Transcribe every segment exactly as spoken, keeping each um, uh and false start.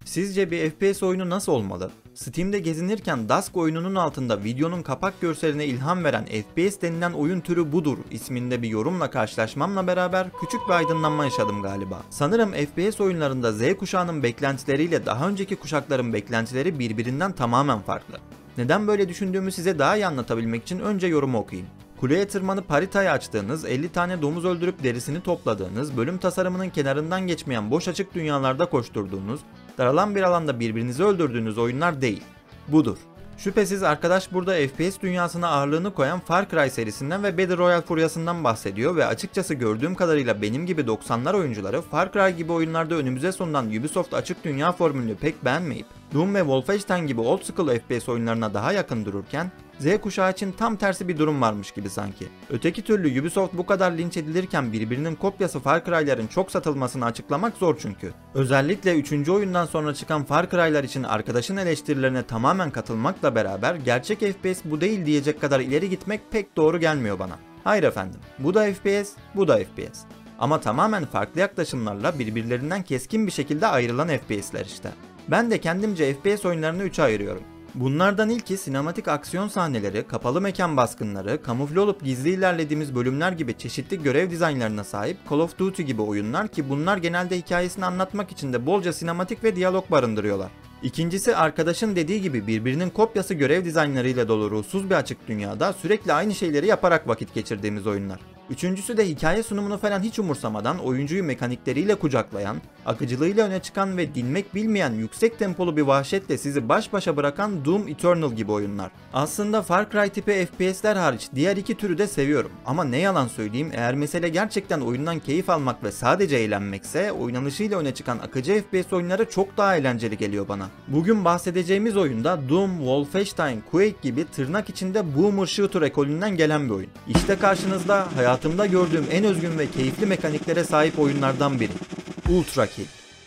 Sizce bir F P S oyunu nasıl olmalı? Steam'de gezinirken Dusk oyununun altında videonun kapak görseline ilham veren F P S denilen oyun türü budur isminde bir yorumla karşılaşmamla beraber küçük bir aydınlanma yaşadım galiba. Sanırım F P S oyunlarında Z kuşağının beklentileriyle daha önceki kuşakların beklentileri birbirinden tamamen farklı. Neden böyle düşündüğümü size daha iyi anlatabilmek için önce yorumu okuyayım. Kuleye tırmanıp haritayı açtığınız, elli tane domuz öldürüp derisini topladığınız, bölüm tasarımının kenarından geçmeyen boş açık dünyalarda koşturduğunuz, daralan bir alanda birbirinizi öldürdüğünüz oyunlar değil. Budur. Şüphesiz arkadaş burada F P S dünyasına ağırlığını koyan Far Cry serisinden ve Battle Royale furyasından bahsediyor ve açıkçası gördüğüm kadarıyla benim gibi doksanlar oyuncuları Far Cry gibi oyunlarda önümüze sunulan Ubisoft açık dünya formülünü pek beğenmeyip Doom ve Wolfenstein gibi old school F P S oyunlarına daha yakın dururken Z kuşağı için tam tersi bir durum varmış gibi sanki. Öteki türlü Ubisoft bu kadar linç edilirken birbirinin kopyası Far Cry'ların çok satılmasını açıklamak zor çünkü. Özellikle üçüncü oyundan sonra çıkan Far Cry'lar için arkadaşın eleştirilerine tamamen katılmakla beraber gerçek F P S bu değil diyecek kadar ileri gitmek pek doğru gelmiyor bana. Hayır efendim, bu da F P S, bu da F P S. Ama tamamen farklı yaklaşımlarla birbirlerinden keskin bir şekilde ayrılan F P S'ler işte. Ben de kendimce F P S oyunlarını üçe ayırıyorum. Bunlardan ilki sinematik aksiyon sahneleri, kapalı mekan baskınları, kamufle olup gizli ilerlediğimiz bölümler gibi çeşitli görev dizaynlarına sahip Call of Duty gibi oyunlar ki bunlar genelde hikayesini anlatmak için de bolca sinematik ve diyalog barındırıyorlar. İkincisi arkadaşın dediği gibi birbirinin kopyası görev dizaynlarıyla dolu ruhsuz bir açık dünyada sürekli aynı şeyleri yaparak vakit geçirdiğimiz oyunlar. Üçüncüsü de hikaye sunumunu falan hiç umursamadan oyuncuyu mekanikleriyle kucaklayan, akıcılığıyla öne çıkan ve dinmek bilmeyen yüksek tempolu bir vahşetle sizi baş başa bırakan Doom Eternal gibi oyunlar. Aslında Far Cry tipi F P S'ler hariç diğer iki türü de seviyorum ama ne yalan söyleyeyim eğer mesele gerçekten oyundan keyif almak ve sadece eğlenmekse oynanışıyla öne çıkan akıcı F P S oyunları çok daha eğlenceli geliyor bana. Bugün bahsedeceğimiz oyunda Doom, Wolfenstein, Quake gibi tırnak içinde boomer shooter ekolünden gelen bir oyun. İşte karşınızda hayatımda gördüğüm en özgün ve keyifli mekaniklere sahip oyunlardan biri. Ultra Kill.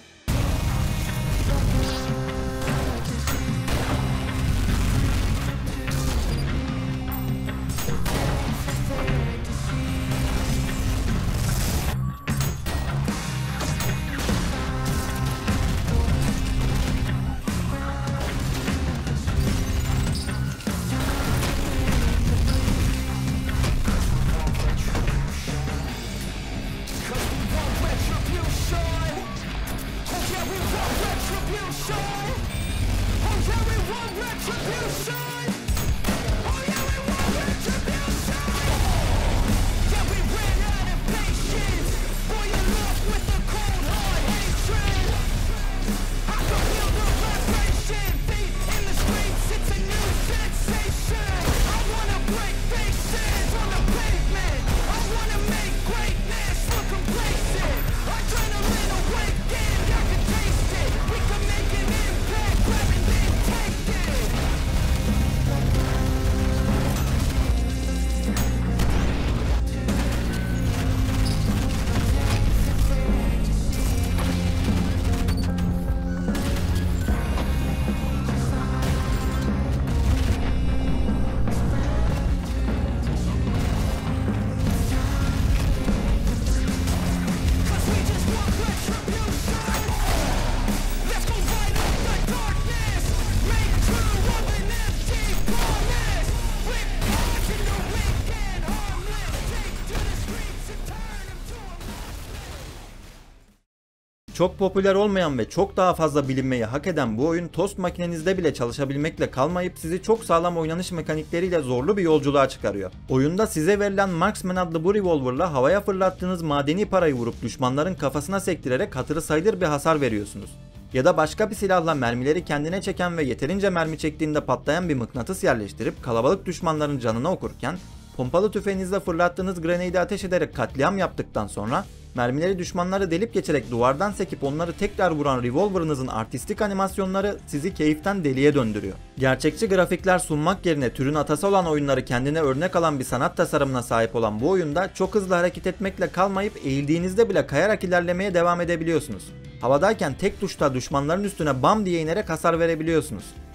Çok popüler olmayan ve çok daha fazla bilinmeyi hak eden bu oyun tost makinenizde bile çalışabilmekle kalmayıp sizi çok sağlam oynanış mekanikleriyle zorlu bir yolculuğa çıkarıyor. Oyunda size verilen Marksman adlı bu revolverla havaya fırlattığınız madeni parayı vurup düşmanların kafasına sektirerek hatırı sayılır bir hasar veriyorsunuz. Ya da başka bir silahla mermileri kendine çeken ve yeterince mermi çektiğinde patlayan bir mıknatıs yerleştirip kalabalık düşmanların canına okurken pompalı tüfeğinizle fırlattığınız grenade'i ateş ederek katliam yaptıktan sonra mermileri düşmanları delip geçerek duvardan sekip onları tekrar vuran revolver'ınızın artistik animasyonları sizi keyiften deliye döndürüyor. Gerçekçi grafikler sunmak yerine türün atası olan oyunları kendine örnek alan bir sanat tasarımına sahip olan bu oyunda çok hızlı hareket etmekle kalmayıp eğildiğinizde bile kayarak ilerlemeye devam edebiliyorsunuz. Havadayken tek tuşta düşmanların üstüne bam diye inerek hasar verebiliyorsunuz.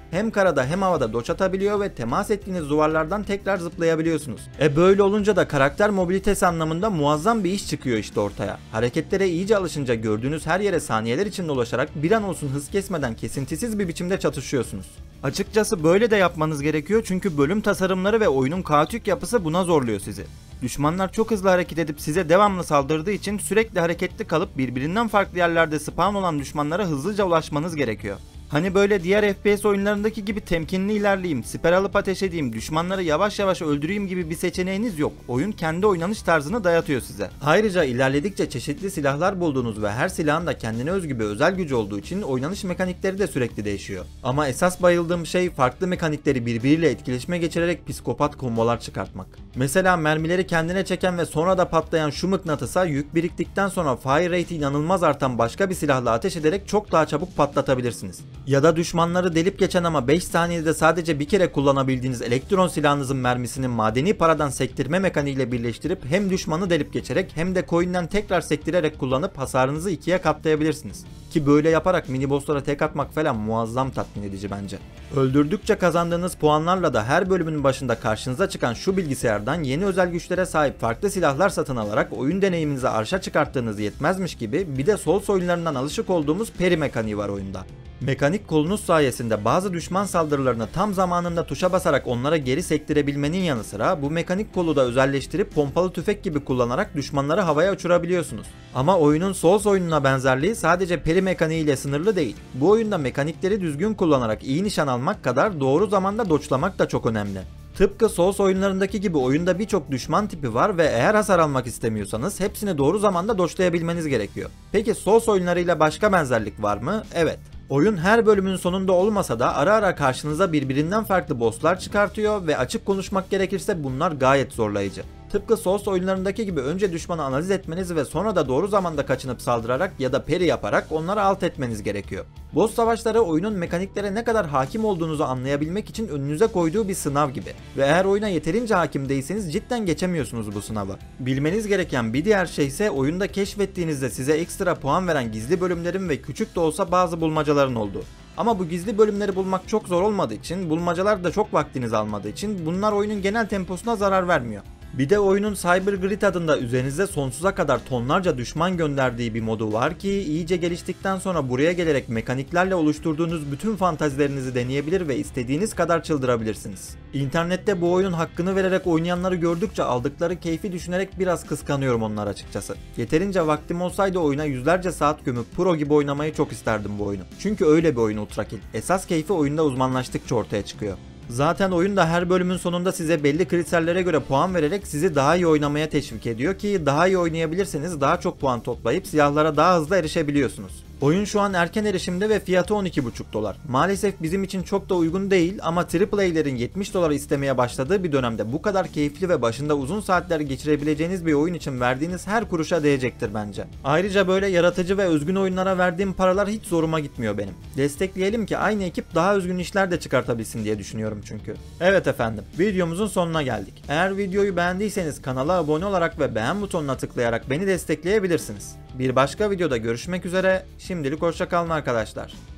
Hem karada hem havada doç atabiliyor ve temas ettiğiniz duvarlardan tekrar zıplayabiliyorsunuz. E böyle olunca da karakter mobilitesi anlamında muazzam bir iş çıkıyor işte ortaya. Hareketlere iyice alışınca gördüğünüz her yere saniyeler içinde ulaşarak bir an olsun hız kesmeden kesintisiz bir biçimde çatışıyorsunuz. Açıkçası böyle de yapmanız gerekiyor çünkü bölüm tasarımları ve oyunun kaotik yapısı buna zorluyor sizi. Düşmanlar çok hızlı hareket edip size devamlı saldırdığı için sürekli hareketli kalıp birbirinden farklı yerlerde spawn olan düşmanlara hızlıca ulaşmanız gerekiyor. Hani böyle diğer F P S oyunlarındaki gibi temkinli ilerleyeyim, siper alıp ateş edeyim, düşmanları yavaş yavaş öldüreyim gibi bir seçeneğiniz yok. Oyun kendi oynanış tarzını dayatıyor size. Ayrıca ilerledikçe çeşitli silahlar bulduğunuz ve her silahın da kendine özgü bir özel gücü olduğu için oynanış mekanikleri de sürekli değişiyor. Ama esas bayıldığım şey farklı mekanikleri birbiriyle etkileşime geçirerek psikopat kombolar çıkartmak. Mesela mermileri kendine çeken ve sonra da patlayan şu mıknatısa yük biriktikten sonra fire rate'i inanılmaz artan başka bir silahla ateş ederek çok daha çabuk patlatabilirsiniz. Ya da düşmanları delip geçen ama beş saniyede sadece bir kere kullanabildiğiniz elektron silahınızın mermisini madeni paradan sektirme mekaniğiyle birleştirip hem düşmanı delip geçerek hem de coin'den tekrar sektirerek kullanıp hasarınızı ikiye katlayabilirsiniz. Ki böyle yaparak mini bosslara tek atmak falan muazzam tatmin edici bence. Öldürdükçe kazandığınız puanlarla da her bölümün başında karşınıza çıkan şu bilgisayardan yeni özel güçlere sahip farklı silahlar satın alarak oyun deneyiminizi arşa çıkarttığınız yetmezmiş gibi bir de Souls oyunlarından alışık olduğumuz peri mekaniği var oyunda. Mekanik kolunuz sayesinde bazı düşman saldırılarını tam zamanında tuşa basarak onlara geri sektirebilmenin yanı sıra bu mekanik kolu da özelleştirip pompalı tüfek gibi kullanarak düşmanları havaya uçurabiliyorsunuz. Ama oyunun Souls oyununa benzerliği sadece peri mekaniği ile sınırlı değil. Bu oyunda mekanikleri düzgün kullanarak iyi nişan almak kadar doğru zamanda doçlamak da çok önemli. Tıpkı Souls oyunlarındaki gibi oyunda birçok düşman tipi var ve eğer hasar almak istemiyorsanız hepsini doğru zamanda doçlayabilmeniz gerekiyor. Peki Souls oyunlarıyla başka benzerlik var mı? Evet. Oyun her bölümün sonunda olmasa da ara ara karşınıza birbirinden farklı bosslar çıkartıyor ve açık konuşmak gerekirse bunlar gayet zorlayıcı. Tıpkı Souls oyunlarındaki gibi önce düşmanı analiz etmeniz ve sonra da doğru zamanda kaçınıp saldırarak ya da parry yaparak onları alt etmeniz gerekiyor. Boss savaşları oyunun mekaniklere ne kadar hakim olduğunuzu anlayabilmek için önünüze koyduğu bir sınav gibi. Ve eğer oyuna yeterince hakim değilseniz cidden geçemiyorsunuz bu sınavı. Bilmeniz gereken bir diğer şey ise oyunda keşfettiğinizde size ekstra puan veren gizli bölümlerin ve küçük de olsa bazı bulmacaların olduğu. Ama bu gizli bölümleri bulmak çok zor olmadığı için, bulmacalar da çok vaktinizi almadığı için bunlar oyunun genel temposuna zarar vermiyor. Bir de oyunun Cyber Grid adında üzerinize sonsuza kadar tonlarca düşman gönderdiği bir modu var ki iyice geliştikten sonra buraya gelerek mekaniklerle oluşturduğunuz bütün fantazilerinizi deneyebilir ve istediğiniz kadar çıldırabilirsiniz. İnternette bu oyunun hakkını vererek oynayanları gördükçe aldıkları keyfi düşünerek biraz kıskanıyorum onlar açıkçası. Yeterince vaktim olsaydı oyuna yüzlerce saat gömüp pro gibi oynamayı çok isterdim bu oyunu. Çünkü öyle bir oyun Ultra Kill. Esas keyfi oyunda uzmanlaştıkça ortaya çıkıyor. Zaten oyun da her bölümün sonunda size belli kriterlere göre puan vererek sizi daha iyi oynamaya teşvik ediyor ki daha iyi oynayabilirseniz daha çok puan toplayıp silahlara daha hızlı erişebiliyorsunuz. Oyun şu an erken erişimde ve fiyatı on iki buçuk dolar. Maalesef bizim için çok da uygun değil ama Triple A'lerin yetmiş dolara istemeye başladığı bir dönemde bu kadar keyifli ve başında uzun saatler geçirebileceğiniz bir oyun için verdiğiniz her kuruşa değecektir bence. Ayrıca böyle yaratıcı ve özgün oyunlara verdiğim paralar hiç zoruma gitmiyor benim. Destekleyelim ki aynı ekip daha özgün işler de çıkartabilsin diye düşünüyorum çünkü. Evet efendim, videomuzun sonuna geldik. Eğer videoyu beğendiyseniz kanala abone olarak ve beğen butonuna tıklayarak beni destekleyebilirsiniz. Bir başka videoda görüşmek üzere, şimdilik hoşça kalın arkadaşlar.